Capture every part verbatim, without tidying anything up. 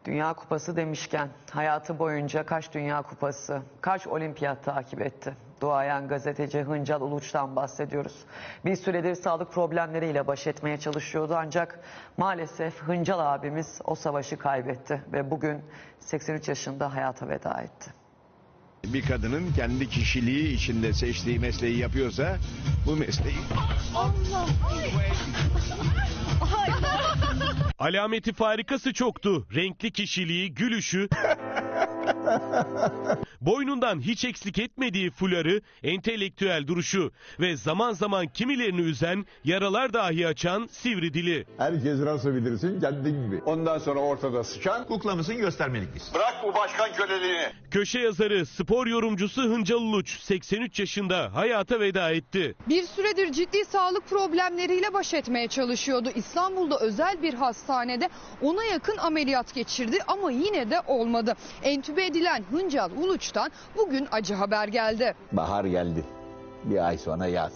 Dünya Kupası demişken hayatı boyunca kaç Dünya Kupası, kaç olimpiyat takip etti? Duayen gazeteci Hıncal Uluç'tan bahsediyoruz. Bir süredir sağlık problemleriyle baş etmeye çalışıyordu ancak maalesef Hıncal abimiz o savaşı kaybetti ve bugün seksen üç yaşında hayata veda etti. Bir kadının kendi kişiliği içinde seçtiği mesleği yapıyorsa bu mesleği... Allah! Alameti farikası çoktu. Renkli kişiliği, gülüşü, boynundan hiç eksik etmediği fuları, entelektüel duruşu ve zaman zaman kimilerini üzen, yaralar dahi açan sivri dili. Herkes nasıl bilirsin kendin gibi. Ondan sonra ortada sıçan Kukla mısın göstermelik misin? bırak bu başkan köleliğini. Köşe yazarı, spor yorumcusu Hıncal Uluç seksen üç yaşında hayata veda etti. Bir süredir ciddi sağlık problemleriyle baş etmeye çalışıyordu. İstanbul'da özel bir hastanede ona yakın ameliyat geçirdi ama yine de olmadı. Entübe edilen Hıncal Uluç'tan bugün acı haber geldi. Bahar geldi. Bir ay sonra yaz.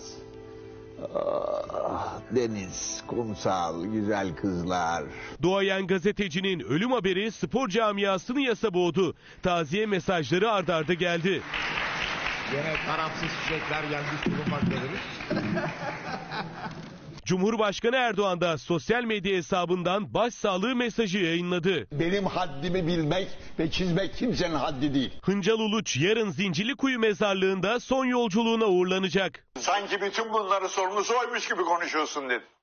Ah, deniz, kumsal, güzel kızlar. Duayen gazetecinin ölüm haberi spor camiasını yasa boğdu. Taziye mesajları ard arda geldi. Yine tarafsız çiçekler geldi sunum bakları. Cumhurbaşkanı Erdoğan da sosyal medya hesabından başsağlığı mesajı yayınladı. Benim haddimi bilmek ve çizmek kimsenin haddi değil. Hıncal Uluç yarın Zincirlikuyu mezarlığında son yolculuğuna uğurlanacak. Sanki bütün bunları sorumlusu oymuş gibi konuşuyorsun dedi.